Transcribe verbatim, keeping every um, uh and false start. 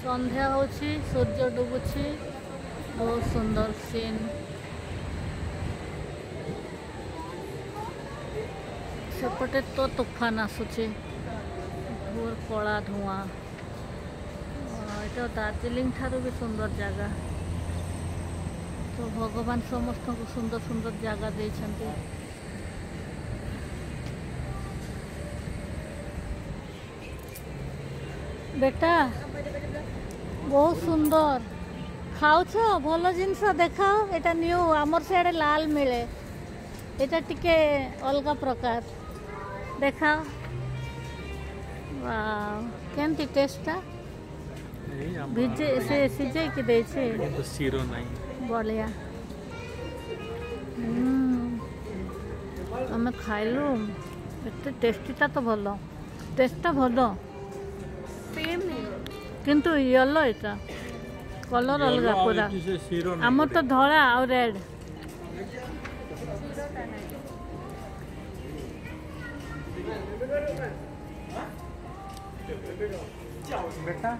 संध्या होची सूर्य डुबुची बहुत सुंदर सीन सेपटे तो तूफान आसुची घोर कला धुआं ये दार्जिलिंग ठारू भी सुंदर जगह तो भगवान समस्त को सुंदर सुंदर जगह देछंती बेटा बहुत सुंदर खाऊछ भल जिनस देखाओ एटा न्यू आमर सियाड़े लाल मिले एटा टिके अलग प्रकार देखाओ वाव केमती टेस्टा भिजे से सिजे की दे छे तो सीरो नहीं बढ़िया हम्म हमें खाइलु एते टेस्टीटा तो भलो टेस्टटा भलो किंतु येलो एटा कलर अलग पूरा आमर तो धड़ा और रेड बेटा